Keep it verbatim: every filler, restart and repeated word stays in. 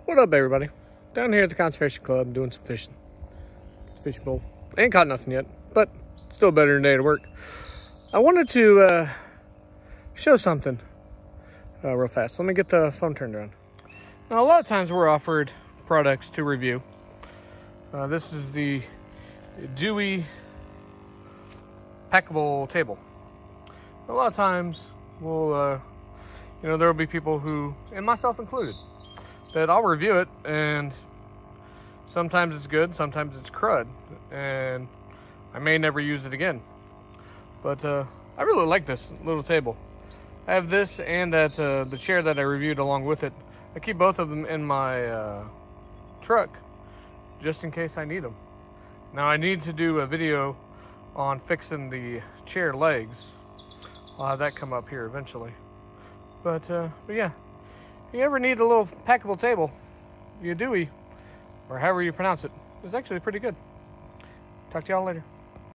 What up, everybody? Down here at the Conservation Club doing some fishing. Fishing pole. Ain't caught nothing yet, but still better than a day to work. I wanted to uh, show something uh, real fast. Let me get the phone turned around. Now, a lot of times we're offered products to review. Uh, this is the Edeuoey packable table. A lot of times we'll, uh, you know, there will be people who, and myself included, that I'll review it and sometimes it's good, sometimes it's crud, and I may never use it again. But uh, I really like this little table. I have this and that uh, the chair that I reviewed along with it. I keep both of them in my uh, truck just in case I need them. Now I need to do a video on fixing the chair legs. I'll have that come up here eventually. But, uh, but yeah, if you ever need a little packable table, Edeuoey, or however you pronounce it, is actually pretty good. Talk to y'all later.